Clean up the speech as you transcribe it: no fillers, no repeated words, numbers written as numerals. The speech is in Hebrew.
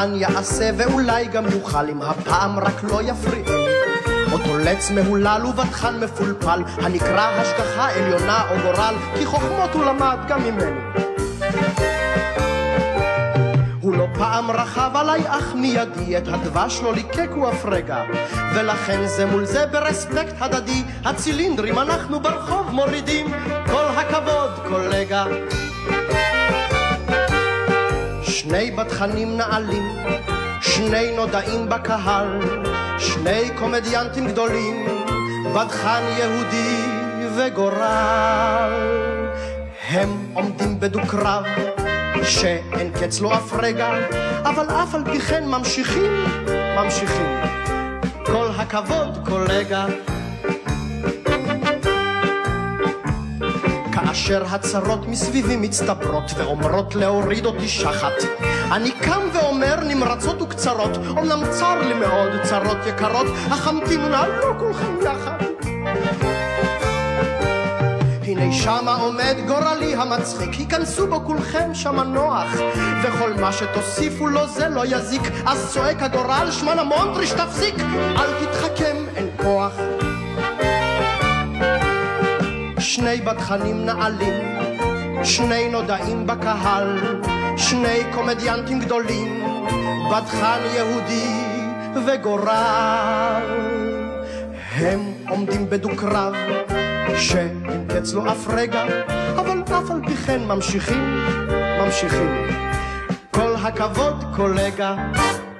מבחן יעשה ואולי גם יוכל, אם הפעם רק לא יפריע אותו לץ מהולל ובטחן מפולפל הנקרא השגחה עליונה או גורל, כי חוכמות הוא למד גם ממני. הוא לא פעם רכב עליי אך מיידי את הדבש לא ליקק הוא אף רגע, ולכן זה מול זה ברספקט הדדי הצילינדרים אנחנו ברחוב מורידים. כל הכבוד קולגה. שני בטחנים נעלים, שני נודעים בקהל, שני קומדיאנטים גדולים, בטחן יהודי וגורל. הם עומדים בדו-קרב שאין קץ לו אף רגע, אבל אף על פי כן ממשיכים. כל הכבוד קולגה. כאשר הצרות מסביבי מצטברות ואומרות להוריד אותי שחת, אני קם ואומר נמרצות וקצרות, אומנם צר לי מאוד צרות יקרות, אך המתינו נא לא כולכם יחד. הנה שמה עומד גורלי המצחיק, היכנסו בו כולכם שמה נוח, וכל מה שתוסיפו לו זה לא יזיק, אז צועק הגורל שמנה מונטריש תפסיק, אל תתחכם אין כוח. שני בטחנים נעלים, שני נודעים בקהל, שני קומדיאנטים גדולים, בטחן יהודי וגורל. הם עומדים בדו-קרב שאין קץ לו אף רגע, אבל אף על פי כן ממשיכים. כל הכבוד קולגה.